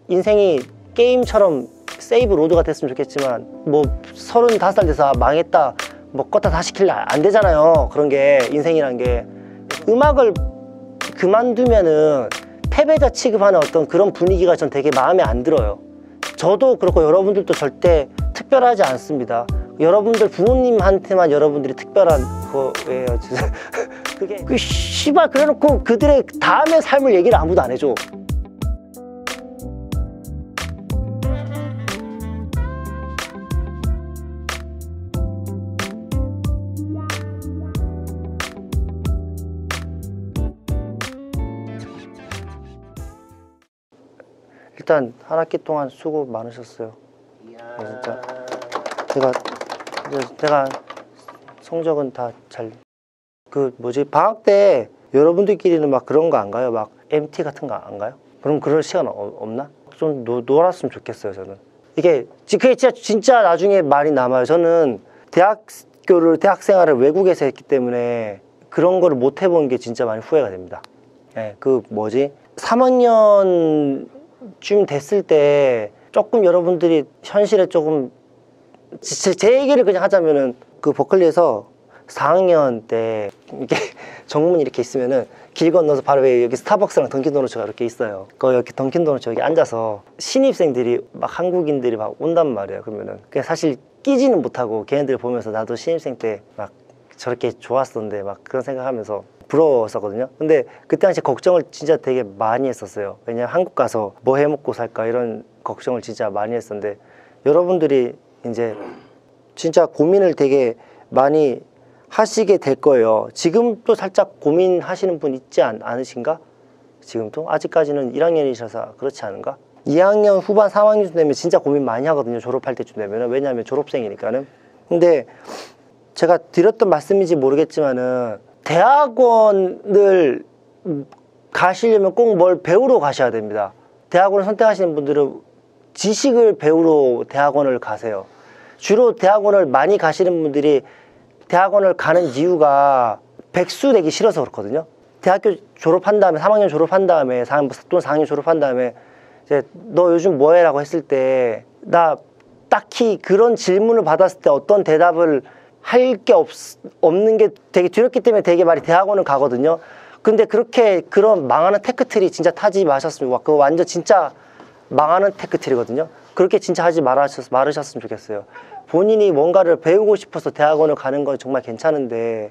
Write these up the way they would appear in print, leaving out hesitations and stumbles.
인생이 게임처럼 세이브 로드가 됐으면 좋겠지만 뭐 35살 돼서 망했다 뭐 껐다 다시 킬래 안 되잖아요. 그런 게 인생이란 게. 음악을 그만두면은 패배자 취급하는 어떤 그런 분위기가 전 되게 마음에 안 들어요. 저도 그렇고 여러분들도 절대 특별하지 않습니다. 여러분들 부모님한테만 여러분들이 특별한 거예요. 그게 씨발 그래놓고 그들의 다음의 삶을 얘기를 아무도 안 해줘. 일단 한 학기 동안 수고 많으셨어요. 진짜 제가 성적은 다 잘 방학 때 여러분들끼리는 막 그런 거 안 가요? 막 MT 같은 거 안 가요? 그럼 그럴 시간 없나? 좀 놀았으면 좋겠어요. 저는 그게 진짜 나중에 말이 남아요. 저는 대학 생활을 외국에서 했기 때문에 그런 거를 못 해본 게 진짜 많이 후회가 됩니다. 네, 3학년쯤 됐을 때 조금 여러분들이 현실에 조금 제 얘기를 그냥 하자면은 그 버클리에서 4학년 때 이렇게 정문이 이렇게 있으면은 길 건너서 바로 여기 스타벅스랑 던킨도너츠가 이렇게 있어요. 여기 던킨도너츠 여기 앉아서 신입생들이 막 한국인들이 막 온단 말이에요. 그러면은 그냥 사실 끼지는 못하고 걔네들 보면서 나도 신입생 때 막 저렇게 좋았었는데 막 그런 생각하면서 부러웠었거든요. 근데 그때 당시 걱정을 진짜 되게 많이 했었어요. 왜냐면 한국 가서 뭐 해먹고 살까 이런 걱정을 진짜 많이 했었는데 여러분들이 이제 진짜 고민을 되게 많이 하시게 될 거예요. 지금도 살짝 고민하시는 분 있지 않으신가? 지금도? 아직까지는 1학년이셔서 그렇지 않은가? 2학년 후반 3학년쯤 되면 진짜 고민 많이 하거든요. 졸업할 때쯤 되면. 왜냐하면 졸업생이니까는. 근데 제가 드렸던 말씀인지 모르겠지만은 대학원을 가시려면 꼭 뭘 배우러 가셔야 됩니다. 대학원을 선택하시는 분들은 지식을 배우러 대학원을 가세요. 주로 대학원을 많이 가시는 분들이 대학원을 가는 이유가 백수 되기 싫어서 그렇거든요. 대학교 졸업한 다음에 3학년 졸업한 다음에 또는 4학년 졸업한 다음에 이제 너 요즘 뭐해? 라고 했을 때 나 딱히 그런 질문을 받았을 때 어떤 대답을 할 게 없는 게 되게 두렵기 때문에 되게 많이 대학원을 가거든요. 근데 그런 망하는 테크트리 진짜 타지 마셨으면 그거 완전 진짜 망하는 테크트리거든요. 그렇게 진짜 하지 말으셨으면 좋겠어요. 본인이 뭔가를 배우고 싶어서 대학원을 가는 건 정말 괜찮은데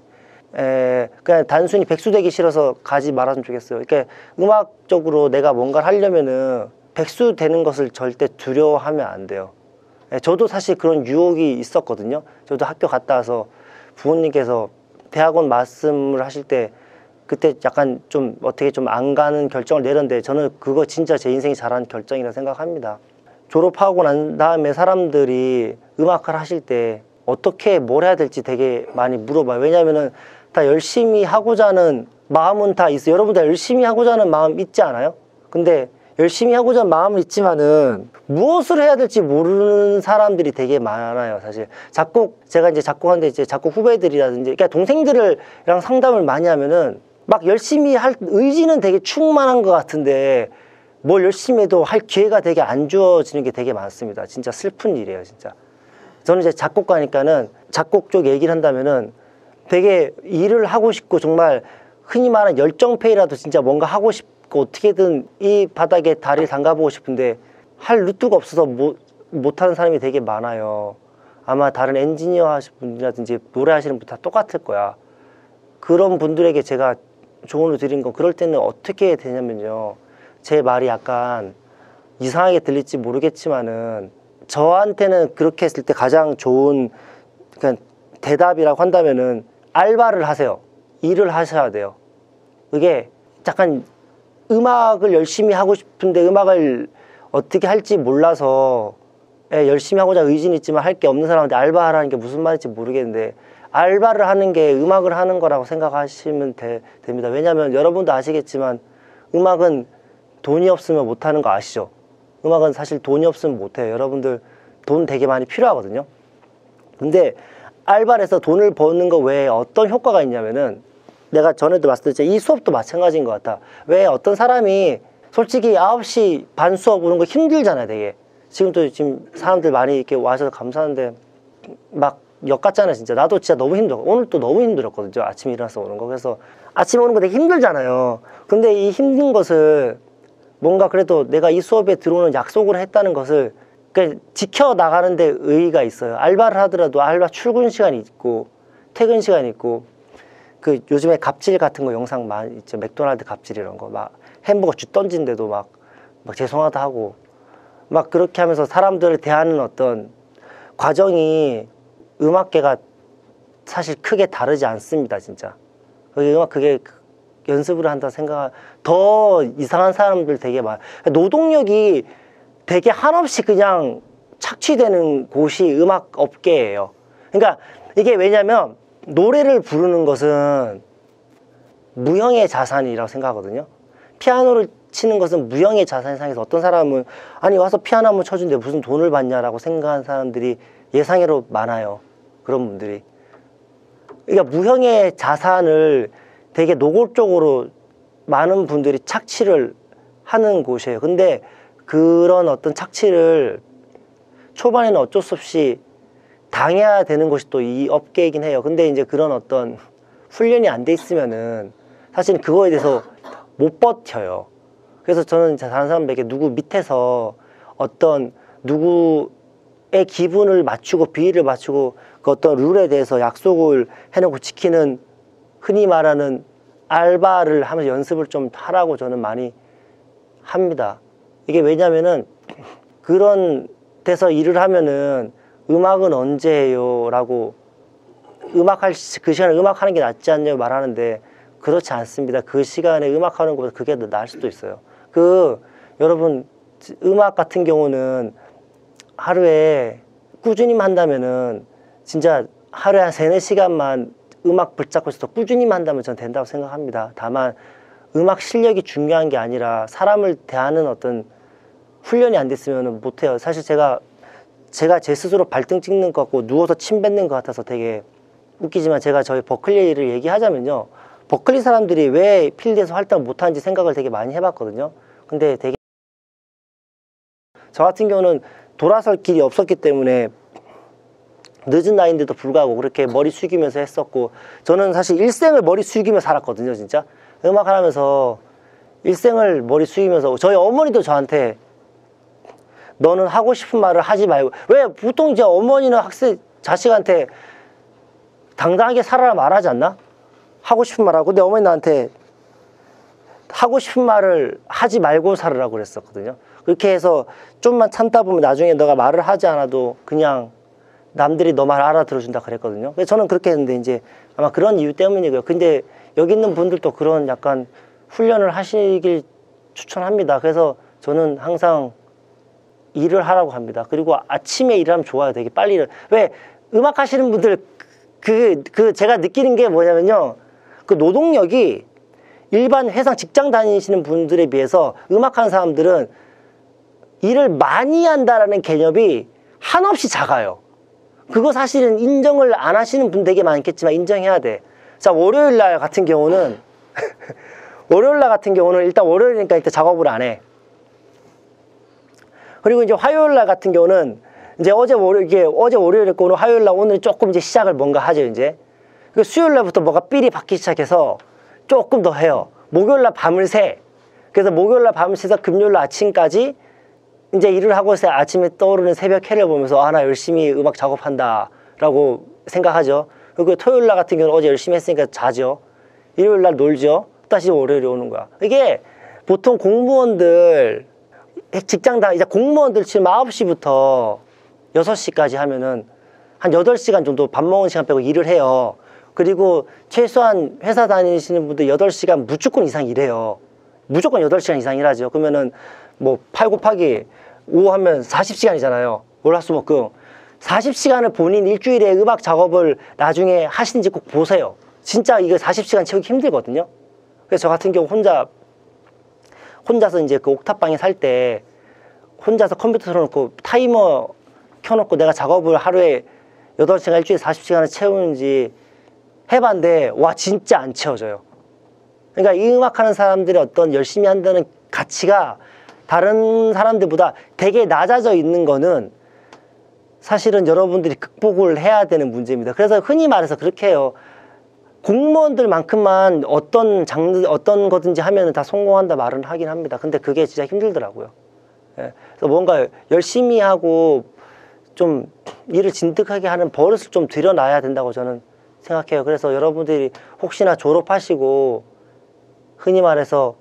그냥 단순히 백수 되기 싫어서 가지 말았으면 좋겠어요. 그러니까 음악적으로 내가 뭔가를 하려면은 백수 되는 것을 절대 두려워하면 안 돼요. 저도 사실 그런 유혹이 있었거든요. 저도 학교 갔다 와서 부모님께서 대학원 말씀을 하실 때 그때 약간 좀 어떻게 좀 안 가는 결정을 내렸는데 저는 그거 진짜 제 인생이 잘한 결정이라 생각합니다. 졸업하고 난 다음에 사람들이 음악을 하실 때 어떻게 뭘 해야 될지 되게 많이 물어봐요. 왜냐면은 다 열심히 하고자 하는 마음은 다 있어요. 여러분 다 열심히 하고자 하는 마음 있지 않아요? 근데 열심히 하고자 하는 마음은 있지만은 무엇을 해야 될지 모르는 사람들이 되게 많아요. 사실 제가 이제 작곡하는데 이제 작곡 후배들이라든지 그러니까 동생들이랑 상담을 많이 하면은 막 열심히 할 의지는 되게 충만한 것 같은데 뭘 열심히 해도 할 기회가 되게 안 주어지는 게 되게 많습니다. 진짜 슬픈 일이에요, 진짜. 저는 이제 작곡가니까는 작곡 쪽 얘기를 한다면은 되게 일을 하고 싶고 정말 흔히 말하는 열정페이라도 진짜 뭔가 하고 싶고 어떻게든 이 바닥에 다리를 담가보고 싶은데 할 루트가 없어서 못하는 사람이 되게 많아요. 아마 다른 엔지니어 하시는 분이라든지 노래 하시는 분 다 똑같을 거야. 그런 분들에게 제가 조언을 드린 건 그럴 때는 어떻게 되냐면요. 제 말이 약간 이상하게 들릴지 모르겠지만은 저한테는 그렇게 했을 때 가장 좋은 그냥 대답이라고 한다면은 알바를 하세요. 일을 하셔야 돼요. 이게 약간 음악을 열심히 하고 싶은데 음악을 어떻게 할지 몰라서 열심히 하고자 의지는 있지만 할 게 없는 사람한테 알바하라는 게 무슨 말인지 모르겠는데 알바를 하는 게 음악을 하는 거라고 생각하시면 됩니다. 왜냐하면 여러분도 아시겠지만 음악은 돈이 없으면 못하는 거 아시죠? 음악은 사실 돈이 없으면 못해요. 여러분들 돈 되게 많이 필요하거든요. 근데 알바를 해서 돈을 버는 거 외에 어떤 효과가 있냐면은 내가 전에도 말씀드렸지만 이 수업도 마찬가지인 것 같아. 왜 어떤 사람이 솔직히 9시 반 수업 오는 거 힘들잖아요, 되게. 지금 사람들 많이 이렇게 와셔서 감사한데 막 역같잖아요, 진짜. 나도 진짜 너무 힘들어. 오늘 또 너무 힘들었거든요, 아침에 일어나서 오는 거. 그래서 아침에 오는 거 되게 힘들잖아요. 근데 이 힘든 것을 뭔가 그래도 내가 이 수업에 들어오는 약속을 했다는 것을 지켜나가는 데 의의가 있어요. 알바를 하더라도 알바 출근 시간이 있고 퇴근 시간이 있고, 그 요즘에 갑질 같은 거 영상 많이 있죠. 맥도날드 갑질 이런 거 막 햄버거 주 던진데도 막 죄송하다 하고 막 그렇게 하면서 사람들을 대하는 어떤 과정이 음악계가 사실 크게 다르지 않습니다, 진짜. 그게 연습을 한다 생각, 더 이상한 사람들 되게 많아. 노동력이 되게 한없이 그냥 착취되는 곳이 음악 업계예요. 그러니까 이게 왜냐면 노래를 부르는 것은 무형의 자산이라고 생각하거든요. 피아노를 치는 것은 무형의 자산이 상해서 어떤 사람은 아니 와서 피아노 한번 쳐준데 무슨 돈을 받냐라고 생각하는 사람들이 예상외로 많아요. 그런 분들이. 그러니까 무형의 자산을 되게 노골적으로 많은 분들이 착취를 하는 곳이에요. 근데 그런 어떤 착취를 초반에는 어쩔 수 없이 당해야 되는 것이 또 이 업계이긴 해요. 근데 이제 그런 어떤 훈련이 안 돼 있으면은 사실 그거에 대해서 못 버텨요. 그래서 저는 다른 사람에게 누구 밑에서 어떤 누구의 기분을 맞추고 비위를 맞추고 그 어떤 룰에 대해서 약속을 해놓고 지키는, 흔히 말하는 알바를 하면서 연습을 좀 하라고 저는 많이 합니다. 이게 왜냐면은 그런 데서 일을 하면은 음악은 언제 해요? 라고 그 시간에 음악하는 게 낫지 않냐고 말하는데 그렇지 않습니다. 그 시간에 음악하는 것보다 그게 더 나을 수도 있어요. 여러분 음악 같은 경우는 하루에 꾸준히만 한다면은 진짜 하루에 한 3-4시간만 음악 붙잡고 있어서 꾸준히만 한다면 전 된다고 생각합니다. 다만 음악 실력이 중요한 게 아니라 사람을 대하는 어떤 훈련이 안 됐으면 못해요. 사실 제가 제 스스로 발등 찍는 것 같고 누워서 침 뱉는 것 같아서 되게 웃기지만, 제가 저희 버클리를 얘기하자면요, 버클리 사람들이 왜 필드에서 활동을 못하는지 생각을 되게 많이 해봤거든요. 근데 되게 저 같은 경우는 돌아설 길이 없었기 때문에 늦은 나이인데도 불구하고 그렇게 머리 숙이면서 했었고, 저는 사실 일생을 머리 숙이며 살았거든요. 진짜 음악을 하면서 일생을 머리 숙이면서, 저희 어머니도 저한테 너는 하고 싶은 말을 하지 말고, 왜 보통 이제 어머니는 자식한테 당당하게 살아라 말하지 않나? 하고 싶은 말 하고. 근데 어머니 나한테 하고 싶은 말을 하지 말고 살으라고 그랬었거든요. 그렇게 해서 좀만 참다 보면 나중에 너가 말을 하지 않아도 그냥 남들이 너 말 알아들어준다 그랬거든요. 그래서 저는 그렇게 했는데 이제 아마 그런 이유 때문이고요. 근데 여기 있는 분들도 그런 약간 훈련을 하시길 추천합니다. 그래서 저는 항상 일을 하라고 합니다. 그리고 아침에 일하면 좋아요. 되게 빨리 왜 음악 하시는 분들 제가 느끼는 게 뭐냐면요, 그 노동력이 일반 회사 직장 다니시는 분들에 비해서 음악하는 사람들은 일을 많이 한다라는 개념이 한없이 작아요. 그거 사실은 인정을 안 하시는 분 되게 많겠지만 인정해야 돼. 자, 월요일 날 같은 경우는 일단 월요일이니까 일단 작업을 안 해. 그리고 이제 화요일 날 같은 경우는 이제 어제 월요일이었고 오늘 화요일 날 오늘 조금 이제 시작을 뭔가 하죠, 이제. 그 수요일 날부터 뭐가 삘이 받기 시작해서 조금 더 해요. 목요일 날 밤을 새. 그래서 목요일 날 밤을 새서 금요일 날 아침까지 이제 일을 하고 있어요. 아침에 떠오르는 새벽 해를 보면서 나 열심히 음악 작업한다 라고 생각하죠. 그리고 토요일 날 같은 경우는 어제 열심히 했으니까 자죠. 일요일 날 놀죠. 다시 월요일에 오는 거야. 이게 보통 공무원들, 이제 공무원들 지금 9시부터 6시까지 하면은 한 8시간 정도 밥 먹은 시간 빼고 일을 해요. 그리고 최소한 회사 다니시는 분들 8시간 무조건 이상 일해요. 무조건 8시간 이상 일하죠. 그러면은 뭐 8 곱하기 5 하면 40시간이잖아요. 월화수목금. 40시간을 본인 일주일에 음악 작업을 나중에 하시는지 꼭 보세요. 진짜 이거 40시간 채우기 힘들거든요. 그래서 저 같은 경우 혼자서 이제 그 옥탑방에 살 때 혼자서 컴퓨터 틀어놓고 타이머 켜놓고 내가 작업을 하루에 8시간 일주일에 40시간을 채우는지 해봤는데 와 진짜 안 채워져요. 그러니까 이 음악하는 사람들이 어떤 열심히 한다는 가치가 다른 사람들보다 되게 낮아져 있는 거는 사실은 여러분들이 극복을 해야 되는 문제입니다. 그래서 흔히 말해서 그렇게 해요. 공무원들만큼만 어떤 장르, 어떤 거든지 하면은 다 성공한다 말은 하긴 합니다. 근데 그게 진짜 힘들더라고요. 예. 그래서 뭔가 열심히 하고 좀 일을 진득하게 하는 버릇을 좀 들여놔야 된다고 저는 생각해요. 그래서 여러분들이 혹시나 졸업하시고 흔히 말해서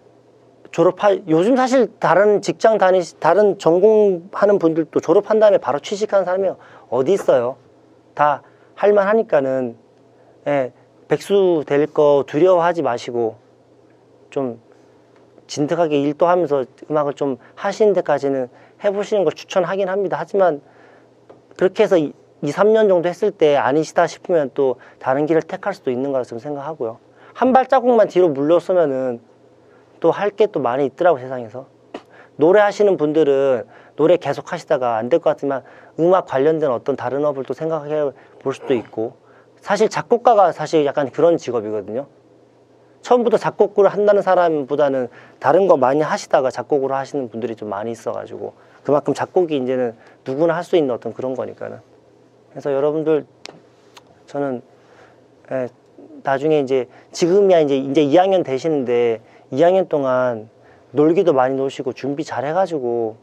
요즘 사실 다른 직장 다른 전공하는 분들도 졸업한 다음에 바로 취직하는 사람이 어디 있어요. 다 할만하니까는, 예, 백수 될 거 두려워하지 마시고 좀 진득하게 일도 하면서 음악을 좀 하시는 데까지는 해보시는 걸 추천하긴 합니다. 하지만 그렇게 해서 2, 3년 정도 했을 때 아니시다 싶으면 또 다른 길을 택할 수도 있는 거라 좀 생각하고요. 한 발자국만 뒤로 물러서면은 또 할 게 또 많이 있더라고, 세상에서. 노래 하시는 분들은 노래 계속 하시다가 안 될 것 같지만 음악 관련된 어떤 다른 업을 또 생각해 볼 수도 있고, 사실 작곡가가 사실 약간 그런 직업이거든요. 처음부터 작곡을 한다는 사람보다는 다른 거 많이 하시다가 작곡을 하시는 분들이 좀 많이 있어가지고 그만큼 작곡이 이제는 누구나 할 수 있는 어떤 그런 거니까는. 그래서 여러분들, 저는 나중에 이제 지금이야 이제 2학년 되시는데 2학년 동안 놀기도 많이 노시고 준비 잘 해가지고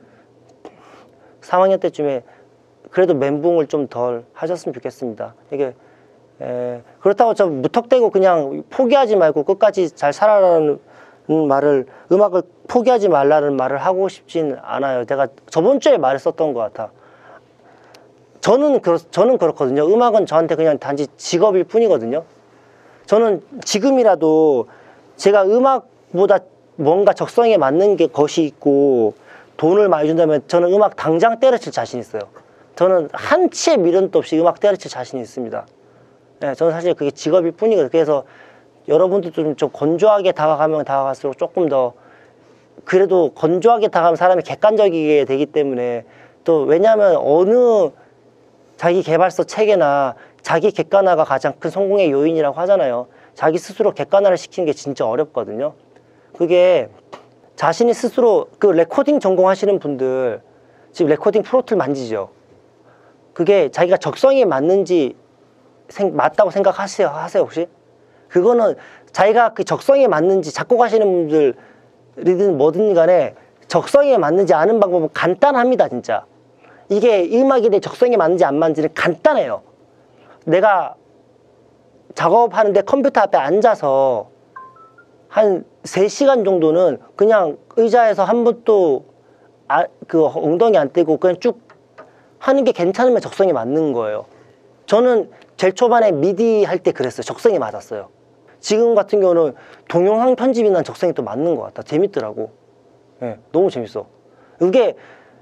3학년 때쯤에 그래도 멘붕을 좀 덜 하셨으면 좋겠습니다. 이게 그렇다고 저 무턱대고 그냥 포기하지 말고 끝까지 잘 살아라는 말을, 음악을 포기하지 말라는 말을 하고 싶진 않아요. 제가 저번 주에 말했었던 것 같아. 저는 그렇거든요. 음악은 저한테 그냥 단지 직업일 뿐이거든요. 저는 지금이라도 제가 음악보다 뭔가 적성에 맞는 것이 있고 돈을 많이 준다면 저는 음악 당장 때려칠 자신 있어요. 저는 한 치의 미련도 없이 음악 때려칠 자신이 있습니다. 네, 저는 사실 그게 직업일 뿐이거든요. 그래서 여러분들도 좀 건조하게 다가가면 다가갈수록 조금 더, 그래도 건조하게 다가가면 사람이 객관적이게 되기 때문에, 또 왜냐하면 어느 자기 개발서 책에나 자기 객관화가 가장 큰 성공의 요인이라고 하잖아요. 자기 스스로 객관화를 시키는 게 진짜 어렵거든요. 그게 자신이 스스로, 그 레코딩 전공하시는 분들 지금 레코딩 프로툴 만지죠. 그게 자기가 적성에 맞는지 맞다고 생각하세요? 혹시? 그거는 자기가 그 적성에 맞는지, 작곡하시는 분들이든 뭐든 간에 적성에 맞는지 아는 방법은 간단합니다. 진짜 이게 음악이 내 적성에 맞는지 안 맞는지는 간단해요. 내가 작업하는데 컴퓨터 앞에 앉아서 한 3시간 정도는 그냥 의자에서 한 번도 그 엉덩이 안 떼고 그냥 쭉 하는 게 괜찮으면 적성에 맞는 거예요. 저는 제일 초반에 미디 할 때 그랬어요. 적성에 맞았어요. 지금 같은 경우는 동영상 편집이 난 적성에 또 맞는 것 같다. 재밌더라고. 네, 너무 재밌어. 이게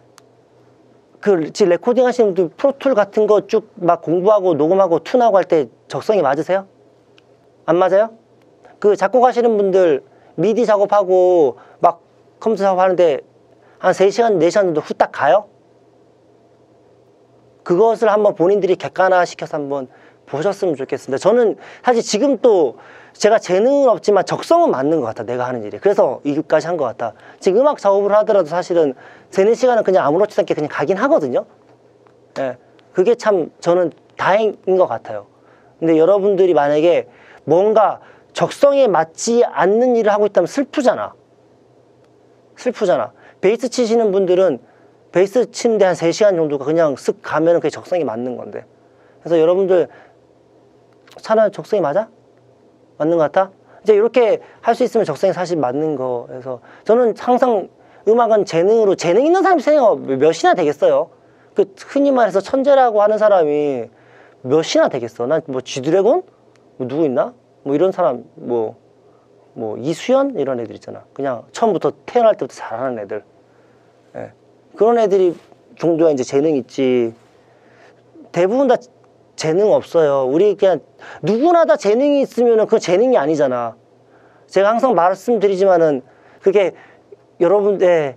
지금 레코딩 하시는 분들 프로툴 같은 거 쭉 막 공부하고 녹음하고 툰하고 할 때 적성이 맞으세요? 안 맞아요? 그 작곡하시는 분들 미디 작업하고 막 컴퓨터 작업하는데 한 3시간, 4시간 정도 후딱 가요? 그것을 한번 본인들이 객관화 시켜서 한번 보셨으면 좋겠습니다. 저는 사실 지금 또 제가 재능은 없지만 적성은 맞는 것 같아. 내가 하는 일이. 그래서 이것까지 한 것 같아. 지금 음악 작업을 하더라도 사실은 3, 4시간은 그냥 아무렇지도 않게 그냥 가긴 하거든요. 예, 그게 참 저는 다행인 것 같아요. 근데 여러분들이 만약에 뭔가 적성에 맞지 않는 일을 하고 있다면 슬프잖아. 베이스 치시는 분들은 베이스 치는데 한 3시간 정도가 그냥 쓱 가면은 그게 적성에 맞는 건데. 그래서 여러분들 차라리 적성이 맞아? 맞는 것 같아? 이제 이렇게 할 수 있으면 적성에 사실 맞는 거에서, 저는 항상 음악은 재능으로, 재능 있는 사람이 세상에 몇이나 되겠어요. 그 흔히 말해서 천재라고 하는 사람이 몇이나 되겠어. 난 뭐 G드래곤? 뭐 누구 있나? 뭐 이런 사람, 뭐 이수연? 이런 애들 있잖아. 그냥 처음부터 태어날 때부터 잘하는 애들. 예. 그런 애들이 정도야 이제 재능 있지. 대부분 다 재능 없어요. 우리 그냥 누구나 다 재능이 있으면은 그건 재능이 아니잖아. 제가 항상 말씀드리지만은 그게 여러분들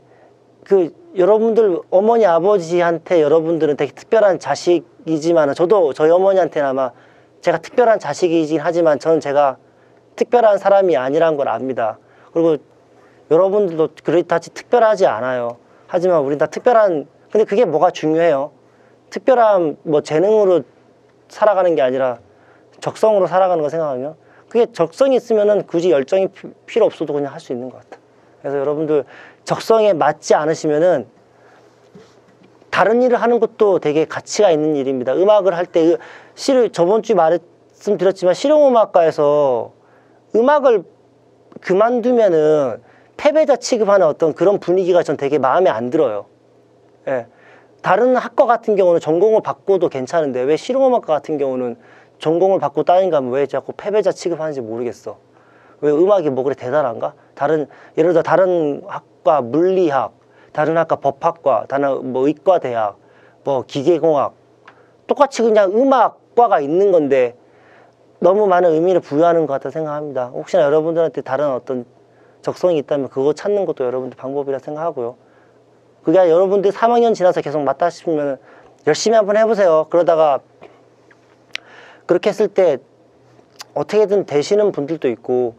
어머니 아버지한테 여러분들은 되게 특별한 자식이지만은, 저도 저희 어머니한테는 아마 제가 특별한 자식이긴 하지만 저는 제가 특별한 사람이 아니란 걸 압니다. 그리고 여러분들도 그렇다지 특별하지 않아요. 하지만 우린 다 근데 그게 뭐가 중요해요? 특별한 뭐 재능으로 살아가는 게 아니라 적성으로 살아가는 거 생각하면, 그게 적성이 있으면은 굳이 열정이 필요 없어도 그냥 할 수 있는 것 같아. 그래서 여러분들 적성에 맞지 않으시면은 다른 일을 하는 것도 되게 가치가 있는 일입니다. 음악을 할 때, 저번 주에 말씀드렸지만 실용음악과에서 음악을 그만두면은 패배자 취급하는 어떤 그런 분위기가 전 되게 마음에 안 들어요. 예. 다른 학과 같은 경우는 전공을 바꿔도 괜찮은데 왜 실용음악과 같은 경우는 전공을 바꾸고 따인가 하면 왜 자꾸 패배자 취급하는지 모르겠어. 왜 음악이 뭐 그래 대단한가? 예를 들어 다른 학과 물리학, 다른 학과 법학과, 다른 뭐 의과대학, 뭐 기계공학, 똑같이 그냥 음악과가 있는 건데 너무 많은 의미를 부여하는 것 같다 생각합니다. 혹시나 여러분들한테 다른 어떤 적성이 있다면 그거 찾는 것도 여러분들 방법이라 생각하고요. 그게 여러분들이 3학년 지나서 계속 맞다 싶으면 열심히 한번 해보세요. 그러다가 그렇게 했을 때 어떻게든 되시는 분들도 있고,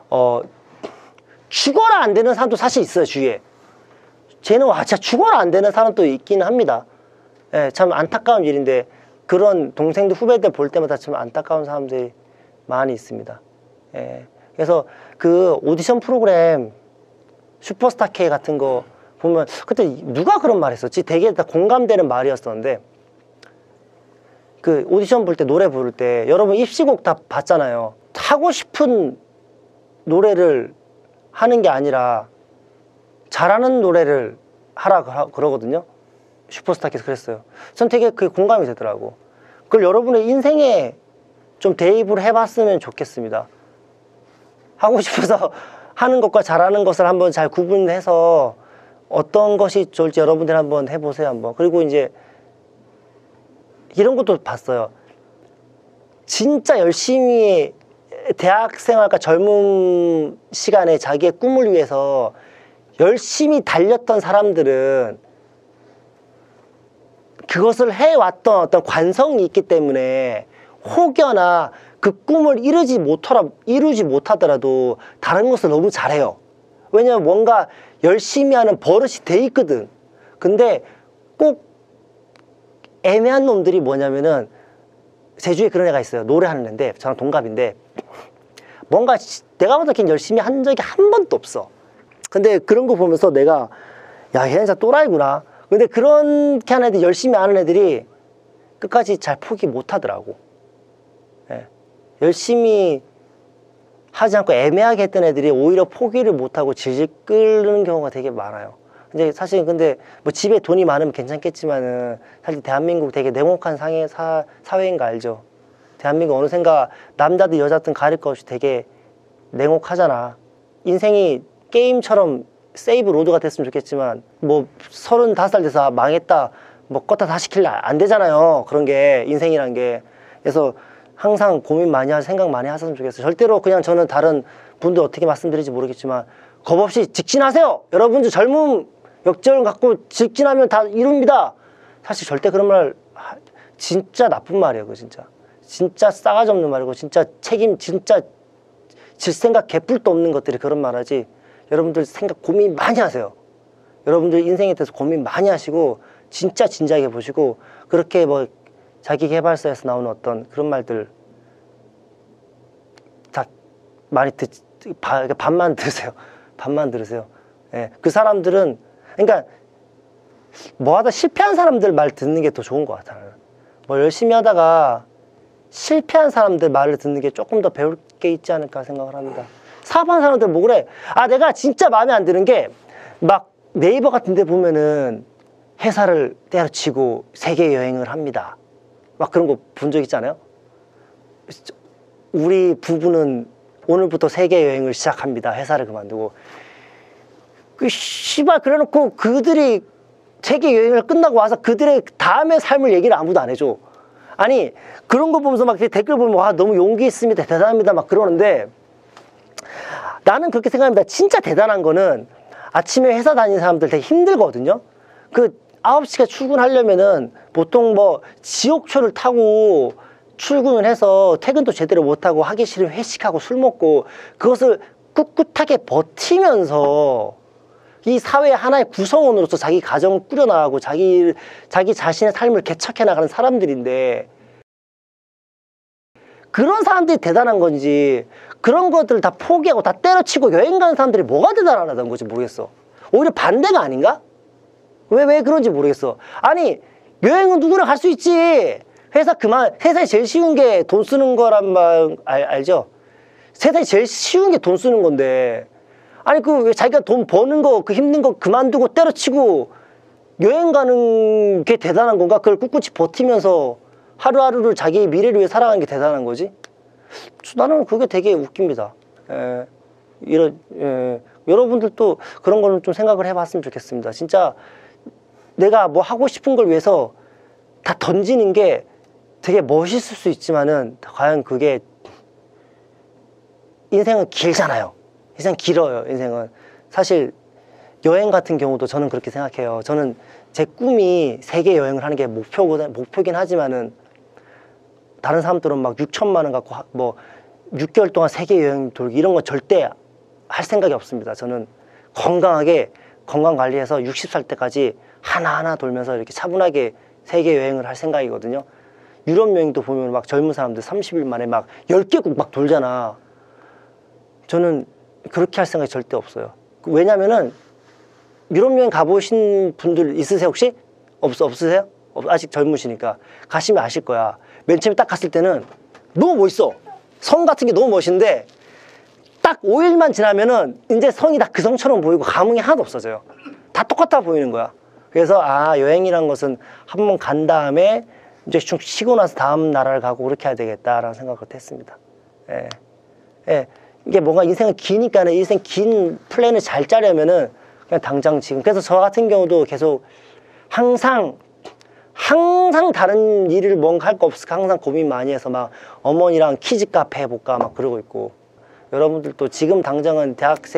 죽어라 안 되는 사람도 사실 있어요, 주위에. 쟤는 와, 진짜 죽어라 안 되는 사람도 있긴 합니다. 예, 참 안타까운 일인데, 그런 동생들, 후배들 볼 때마다 참 안타까운 사람들이 많이 있습니다. 예, 그래서 그 오디션 프로그램, 슈퍼스타 K 같은 거 보면, 그때 누가 그런 말 했었지? 되게 다 공감되는 말이었었는데, 그 오디션 볼 때, 노래 부를 때, 여러분 입시곡 다 봤잖아요. 하고 싶은 노래를 하는 게 아니라 잘하는 노래를 하라 그러거든요. 슈퍼스타께서 그랬어요. 전 되게 그게 공감이 되더라고. 그걸 여러분의 인생에 좀 대입을 해봤으면 좋겠습니다. 하고 싶어서 하는 것과 잘하는 것을 한번 잘 구분해서 어떤 것이 좋을지 여러분들 한번 해보세요, 한번. 그리고 이제 이런 것도 봤어요. 진짜 열심히 대학생활과 젊은 시간에 자기의 꿈을 위해서 열심히 달렸던 사람들은 그것을 해왔던 어떤 관성이 있기 때문에 혹여나 그 꿈을 이루지 못하더라도 다른 것을 너무 잘해요. 왜냐면 뭔가 열심히 하는 버릇이 돼 있거든. 근데 꼭 애매한 놈들이 뭐냐면은, 제주에 그런 애가 있어요. 노래하는 애인데 저랑 동갑인데 뭔가 내가 보다 걔는 열심히 한 적이 한 번도 없어. 근데 그런 거 보면서 내가, 야, 걔는 진짜 또라이구나. 근데 그렇게 하는 애들, 열심히 하는 애들이 끝까지 잘 포기 못 하더라고. 예. 열심히 하지 않고 애매하게 했던 애들이 오히려 포기를 못 하고 질질 끓는 경우가 되게 많아요. 근데 사실 뭐 집에 돈이 많으면 괜찮겠지만은 사실 대한민국 되게 냉혹한 사회인 거 알죠? 대한민국 어느샌가 남자든 여자든 가릴 것 없이 되게 냉혹하잖아. 인생이 게임처럼 세이브 로드가 됐으면 좋겠지만 뭐 35살 돼서 망했다 뭐 껐다 다시 킬래 안 되잖아요. 그런 게 인생이란 게. 그래서 항상 고민 많이 하고 생각 많이 하셨으면 좋겠어요. 절대로 그냥 저는 다른 분들 어떻게 말씀드릴지 모르겠지만 겁 없이 직진하세요. 여러분들 젊음 역절 갖고 직진하면 다 이룹니다. 사실 절대 그런 말 진짜 나쁜 말이에요. 그거 진짜 싸가지 없는 말이고 진짜 진짜 질 생각 개뿔도 없는 것들이 그런 말 하지. 여러분들 생각 고민 많이 하세요. 여러분들 인생에 대해서 고민 많이 하시고 진짜 진지하게 보시고, 그렇게 뭐 자기계발서에서 나오는 어떤 그런 말들 다 많이 반만 들으세요. 반만 들으세요. 예, 그 사람들은, 그러니까 뭐 하다 실패한 사람들 말 듣는 게 더 좋은 것 같아요. 뭐 열심히 하다가 실패한 사람들 말을 듣는 게 조금 더 배울 게 있지 않을까 생각을 합니다. 사업하는 사람들 뭐 그래? 내가 진짜 마음에 안 드는 게 막 네이버 같은 데 보면은 회사를 때려치고 세계 여행을 합니다. 막 그런 거 본 적 있잖아요. 우리 부부는 오늘부터 세계 여행을 시작합니다. 회사를 그만두고. 씨발 그래놓고 그들이 세계 여행을 끝나고 와서 그들의 다음의 삶을 얘기를 아무도 안 해줘. 아니 그런 거 보면서 막 댓글 보면 와 너무 용기 있습니다. 대단합니다. 막 그러는데 나는 그렇게 생각합니다. 진짜 대단한 거는 아침에 회사 다니는 사람들 되게 힘들거든요. 그 9시가 출근하려면은 보통 뭐 지옥철을 타고 출근을 해서 퇴근도 제대로 못하고 하기 싫으면 회식하고 술 먹고 그것을 꿋꿋하게 버티면서 이 사회의 하나의 구성원으로서 자기 가정을 꾸려나가고 자기 자신의 삶을 개척해 나가는 사람들인데, 그런 사람들이 대단한 건지 그런 것들을 다 포기하고 다 때려치고 여행 가는 사람들이 뭐가 대단하다는 건지 모르겠어. 오히려 반대가 아닌가? 왜 그런지 모르겠어. 아니, 여행은 누구나 갈 수 있지. 세상에 제일 쉬운 게 돈 쓰는 거란 말 알죠? 세상에 제일 쉬운 게 돈 쓰는 건데, 아니 왜 자기가 돈 버는 거 그 힘든 거 그만두고 때려치고 여행 가는 게 대단한 건가? 그걸 꿋꿋이 버티면서 하루하루를 자기의 미래를 위해 살아가는 게 대단한 거지? 나는 그게 되게 웃깁니다. 여러분들도 그런 거는 좀 생각을 해봤으면 좋겠습니다. 진짜 내가 뭐 하고 싶은 걸 위해서 다 던지는 게 되게 멋있을 수 있지만은, 과연 그게, 인생은 길잖아요. 인생 길어요. 인생은 사실 여행 같은 경우도 저는 그렇게 생각해요. 저는 제 꿈이 세계 여행을 하는 게 목표긴 하지만은, 다른 사람들은 막 6천만 원 갖고 뭐 6개월 동안 세계 여행 돌기 이런 거 절대 할 생각이 없습니다. 저는 건강하게 건강 관리해서 60살 때까지 하나하나 돌면서 이렇게 차분하게 세계 여행을 할 생각이거든요. 유럽 여행도 보면 막 젊은 사람들 30일 만에 막 10개국 막 돌잖아. 저는 그렇게 할 생각이 절대 없어요. 왜냐면은 유럽 여행 가보신 분들 있으세요 혹시? 없으세요? 아직 젊으시니까 가시면 아실 거야. 맨 처음에 딱 갔을 때는 너무 멋있어. 성 같은 게 너무 멋있는데 딱 5일만 지나면은 이제 성이 다 그 성처럼 보이고 감흥이 하나도 없어져요. 다 똑같아 보이는 거야. 그래서 여행이란 것은 한번 간 다음에 이제 좀 쉬고 나서 다음 나라를 가고 그렇게 해야 되겠다라는 생각을 했습니다. 이게 뭔가 인생은 기니까는 인생 긴 플랜을 잘 짜려면은 그냥 당장 지금. 그래서 저 같은 경우도 계속 항상 다른 일을 뭔가 할 거 없을까 항상 고민 많이 해서 막 어머니랑 키즈 카페 해볼까 막 그러고 있고. 여러분들도 지금 당장은 대학교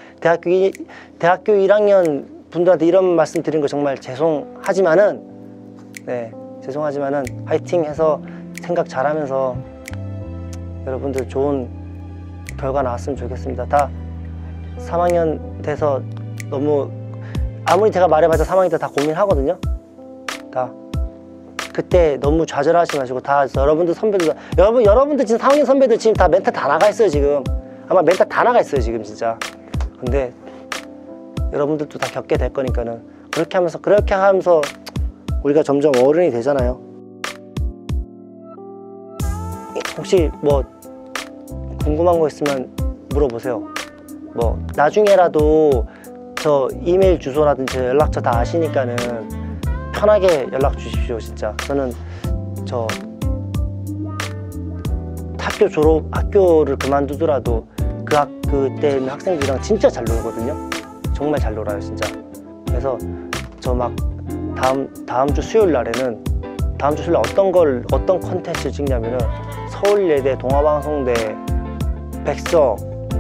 1학년 분들한테 이런 말씀 드린 거 정말 죄송하지만은 화이팅 해서 생각 잘하면서 여러분들 좋은 결과 나왔으면 좋겠습니다. 다 3학년 돼서 너무 아무리 제가 말해봤자 3학년 때 다 고민하거든요. 다 그때 너무 좌절하지 마시고, 다 여러분들 선배들, 여러분들 지금 4학년 선배들 지금 다 멘탈 다 나가 있어요. 지금 아마 멘탈 다 나가 있어요 지금 진짜. 근데 여러분들도 다 겪게 될 거니까는 그렇게 하면서 우리가 점점 어른이 되잖아요. 혹시 뭐 궁금한 거 있으면 물어보세요. 뭐 나중에라도 저 이메일 주소라든지 연락처 다 아시니까는 편하게 연락 주십시오. 진짜 저는 저 학교를 그만두더라도 그때 있는 학생들이랑 진짜 잘 놀거든요. 정말 잘 놀아요 진짜. 그래서 저 막 다음 주 수요일 날에는 어떤 컨텐츠 찍냐면은 서울예대, 동아방송대, 백석,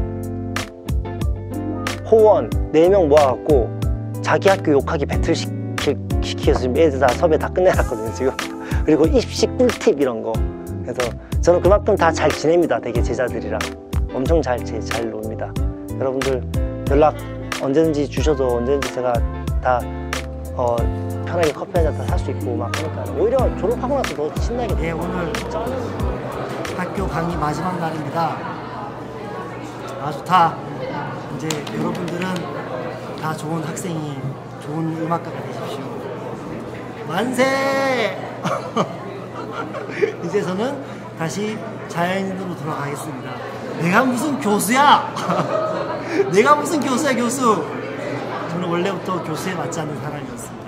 호원 4명 모아갖고 자기 학교 욕하기 배틀 시키면서 지금 애들 다 섭외 다 끝내놨거든요 지금. 그리고 입시 꿀팁 이런 거. 그래서 저는 그만큼 다 잘 지냅니다. 되게 제자들이랑 엄청 잘 놉니다. 여러분들 연락 언제든지 주셔도 언제든지 제가 다 편하게 커피 한 잔 다 살 수 있고 막 하니까 오히려 졸업하고 나서 더 신나게 돼요. 오늘 학교 강의 마지막 날입니다. 아주 다 이제 여러분들은 다 좋은 학생이, 좋은 음악가가 되십시오. 만세! 이제 저는 다시 자연인으로 돌아가겠습니다. 내가 무슨 교수야! 내가 무슨 교수야, 교수! 저는 원래부터 교수에 맞지 않는 사람이었습니다.